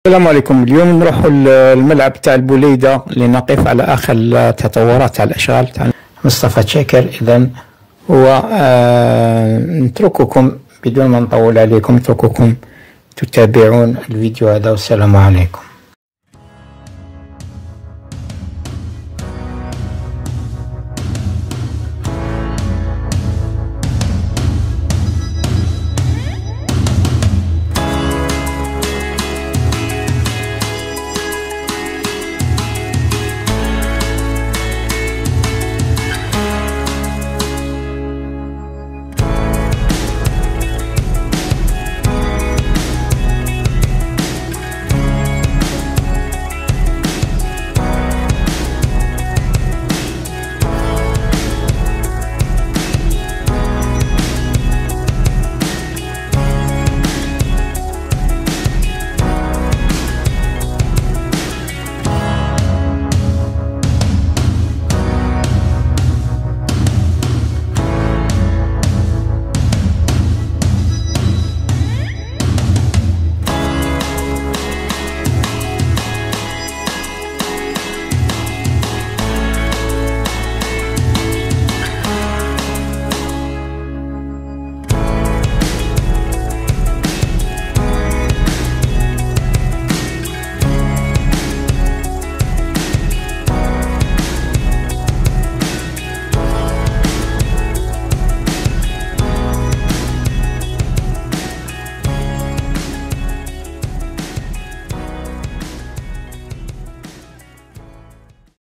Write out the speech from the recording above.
السلام عليكم. اليوم نروح الملعب تاع البوليدة لنقف على آخر التطورات تاع الأشغال تاع مصطفى شاكر. إذن هو نترككم بدون ما نطول عليكم، نترككم تتابعون الفيديو هذا، والسلام عليكم.